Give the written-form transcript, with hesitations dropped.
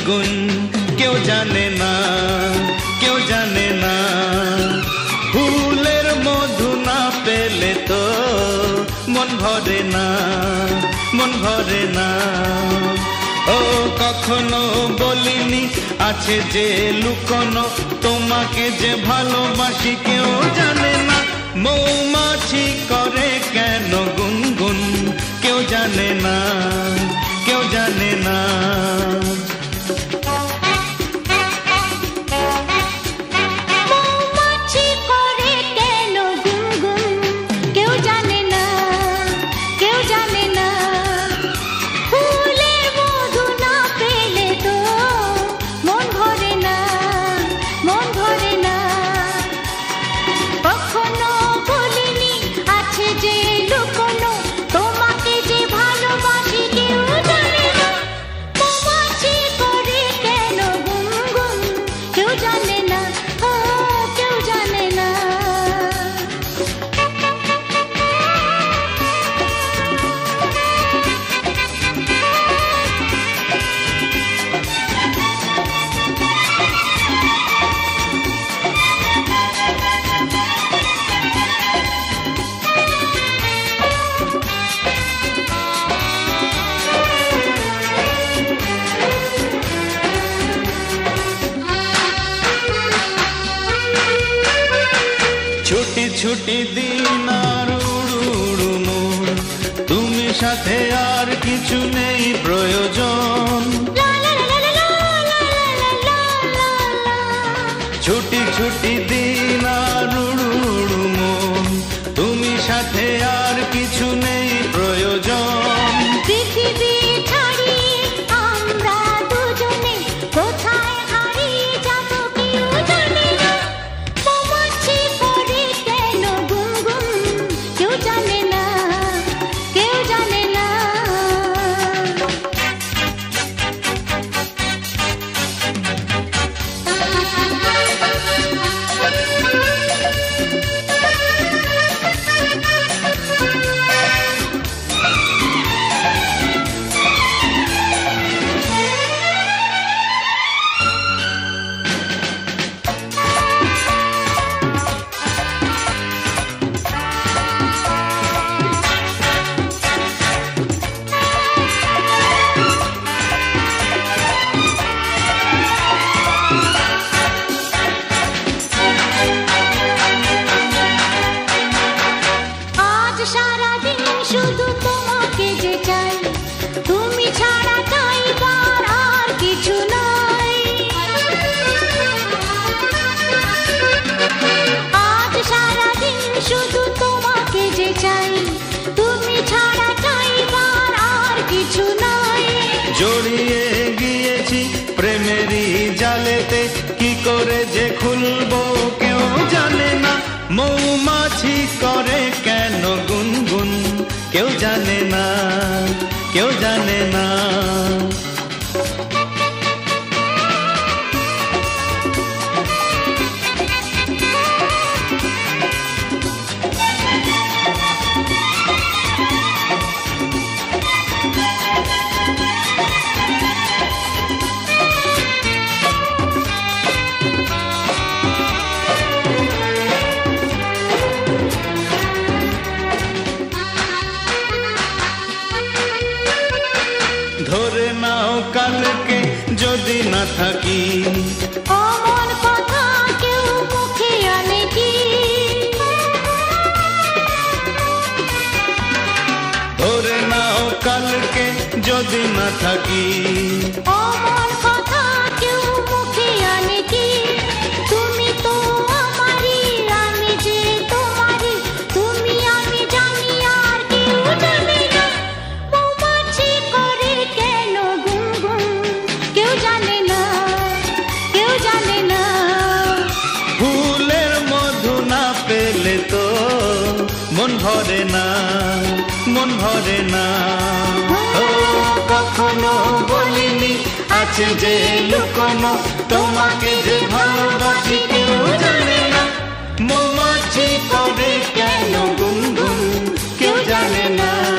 গুনগুন কেউ জানে না, কেউ জানে না। ফুলের মধু না পেলে তো মন ভরে না, মন ভরে না। ও কখনো বলিনি আছে যে লুকোনো, তোমাকে যে ভালোবাসি কেউ জানে না। মৌমাছি করে কেন গুনগুন কেউ জানে না, কেউ জানে না। ছুটি ছুটি দিন আর উড়ুড়ু মন, তুমি সাথে আর কিছু নেই প্রয়োজন। ছুটি ছুটি দিন আর উড়ুড়ু মন, তুমি সাথে আর কিছু নেই প্রয়োজন। পৃথিবী ছাড়িয়ে আমরা দুজনে কোথায় হারিয়ে যাব কেউ জানে না। মৌমাছি করে কেন গুনগুন কেউ জানে না, কেউ জানে না। সারাদিন শুধু তোমাকে যে চাই, তুমি ছাড়া চাইবার আর কিছু নাই। আজ সারাদিন শুধু তোমাকে যে চাই, তুমি ছাড়া চাইবার আর কিছু নাই। জড়িয়ে গিয়েছি প্রেমেরই জালেতে, কি করে যে খুলবো কেউ জানে না। মৌমাছি করে কেন গুনগুন কেউ জানে না, কেউ জানে না। ধরে নাও কালকে যদি না থাকি, অমন কথা কেউ মুখে আনে কি? ধরে নাও কালকে যদি না থাকি, অমন কথা কেউ মুখে আনে কি? তুমি তো আমারই, আমি যে তোমারই, তুমি আমি জানি আর কেউ জানে না। মৌমাছি করে কেন গুনগুন কেউ জানে না, কেউ জানে না। ফুলের মধু না পেলে তো মন ভরে না, মন ভরে না। ও কখনো বলিনি আছে যে লুকোনো, তোমাকে যে ভালোবাসি কেউ জানে না। মৌমাছি করে কেন গুনগুন কেউ জানে না।